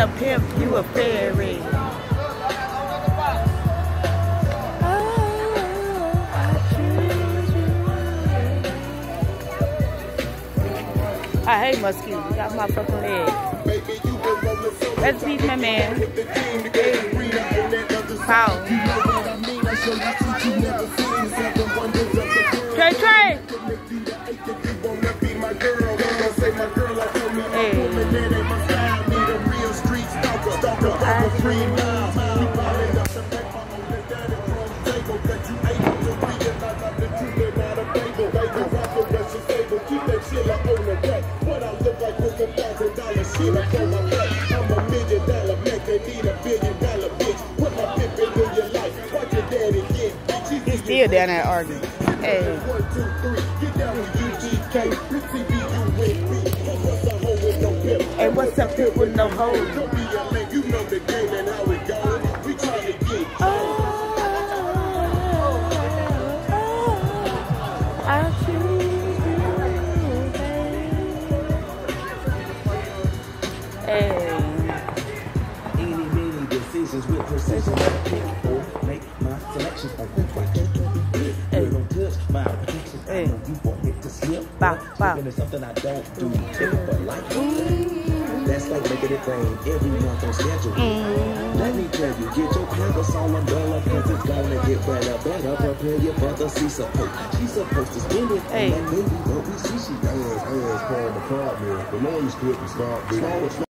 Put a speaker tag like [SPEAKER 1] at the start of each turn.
[SPEAKER 1] a pimp, you a fairy. I hate mosquitoes. You got my fucking leg. Let's beat my man. Foul. Trey, Trey. Hey. He's still down there arguing. Hey. Hey, what's up, people? No hold. You know the game and how it goes. We try to get. I choose you, hey. Eeny, meeny decisions with precision. Make my selections on who I do. Don't touch my predictions. I know you want it to slip. Bow. It's something I don't do. But like that's like making it rain every month on schedule. Let me tell you, get your parasol umbrella, cause it's gonna get better. Prepare your brother, she's supposed to spend it. Hey. That baby, don't we see she does. As part of the problem, the lawyers couldn't stop.